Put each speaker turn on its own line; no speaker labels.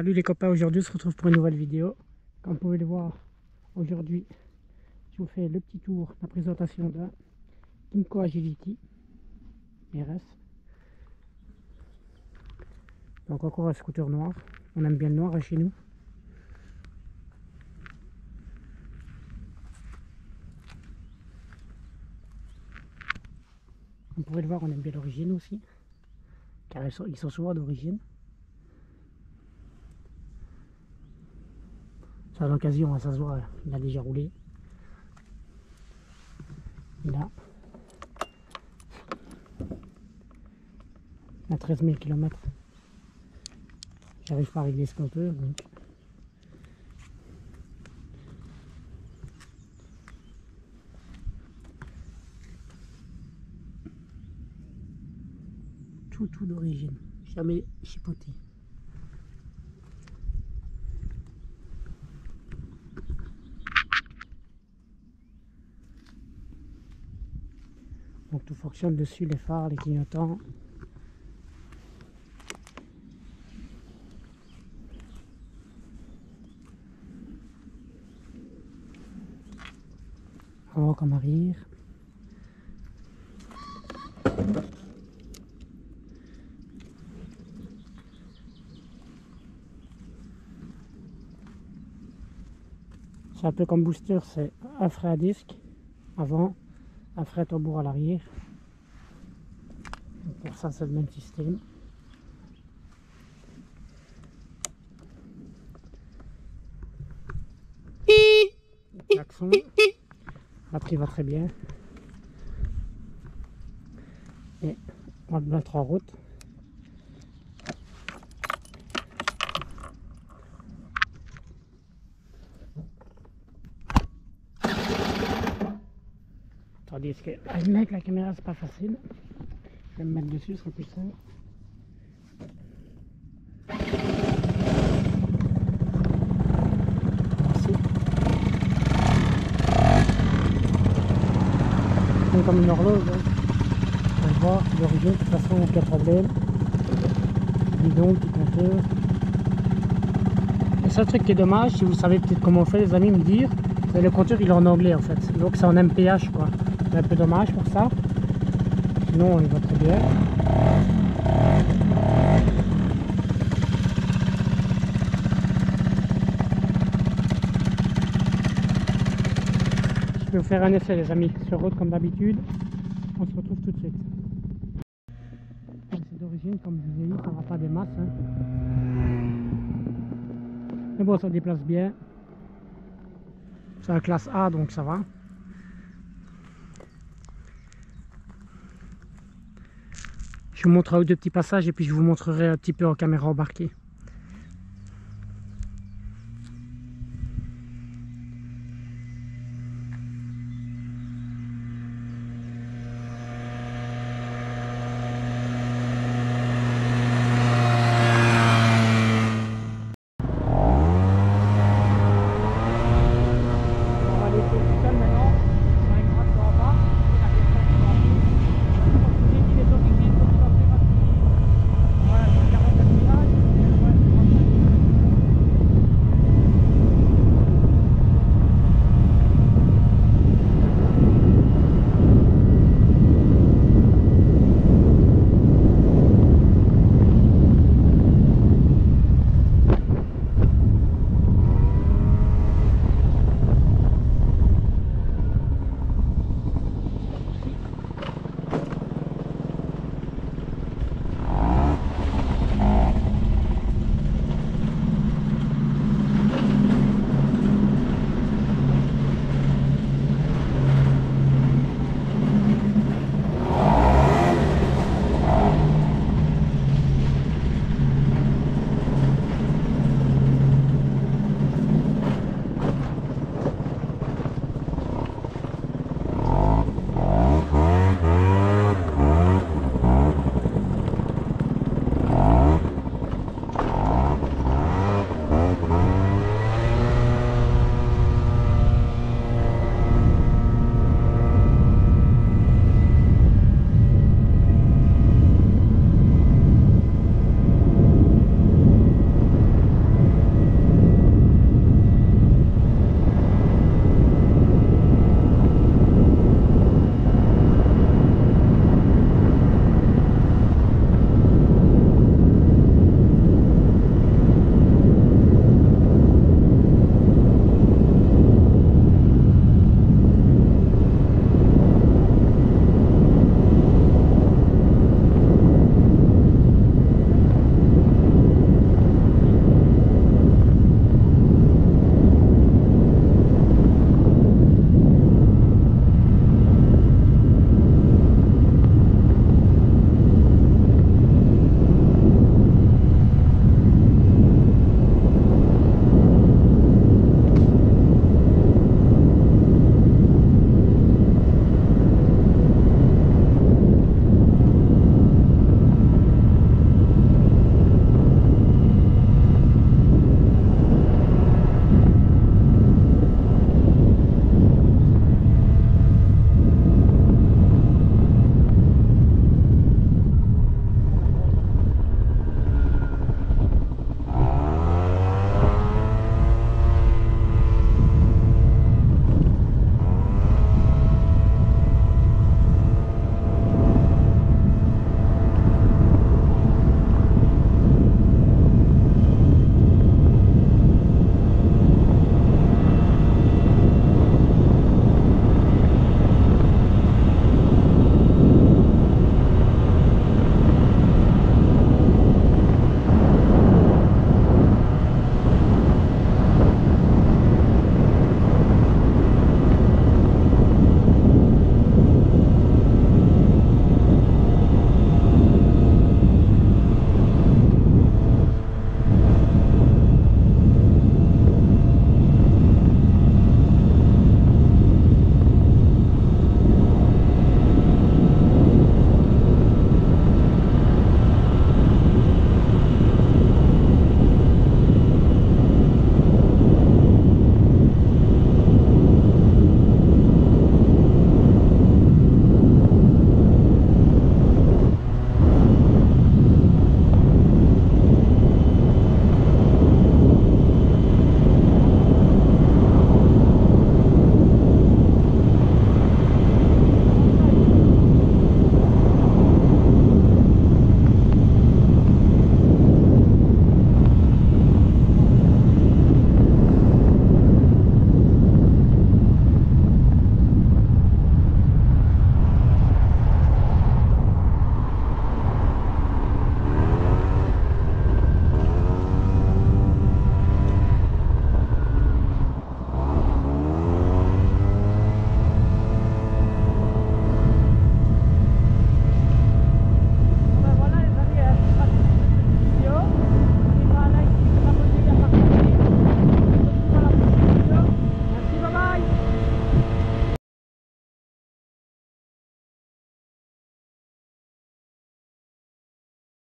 Salut les copains, aujourd'hui on se retrouve pour une nouvelle vidéo. Comme vous pouvez le voir, aujourd'hui je vous fais le petit tour de la présentation d'un Kymco Agility RS. Donc encore un scooter noir, on aime bien le noir chez nous. Comme vous pouvez le voir, on aime bien l'origine aussi, car ils sont souvent d'origine. À l'occasion, ça se voit, il a déjà roulé. Il a 13 000 km. J'arrive pas à régler ce compteur. Donc. Tout d'origine, jamais chipoté. Donc tout fonctionne dessus, les phares, les clignotants. Avant comme arrière. C'est un peu comme booster, c'est un frein à disque avant, un frein tambour à l'arrière. Pour ça c'est le même système. Le klaxon, la batterie va très bien. Et on va le mettre en route. Tandis que avec la caméra c'est pas facile. Je vais me mettre dessus, ce sera plus simple. C'est comme une horloge, hein. On va voir l'origine, de toute façon aucun problème. Bidon, petit compteur. Le seul truc qui est dommage, si vous savez peut-être comment on fait les amis, me dire, c'est le compteur il est en anglais en fait. Donc c'est en MPH quoi. C'est un peu dommage pour ça. Sinon il va très bien. Je vais vous faire un essai les amis, sur route comme d'habitude. On se retrouve tout de suite. C'est d'origine, comme je vous ai dit, ça ne va pas des masses. Hein. Mais bon, ça déplace bien. C'est un classe A, donc ça va. Je vous montrerai deux petits passages et puis je vous montrerai un petit peu en caméra embarquée.